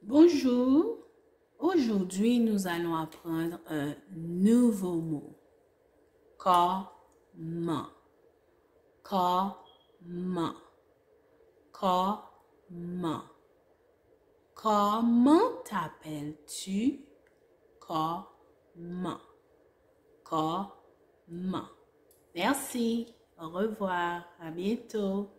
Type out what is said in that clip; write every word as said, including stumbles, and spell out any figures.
Bonjour, aujourd'hui nous allons apprendre un nouveau mot. Comment, comment, comment. Comment t'appelles-tu? Comment, comment. Merci, au revoir, à bientôt.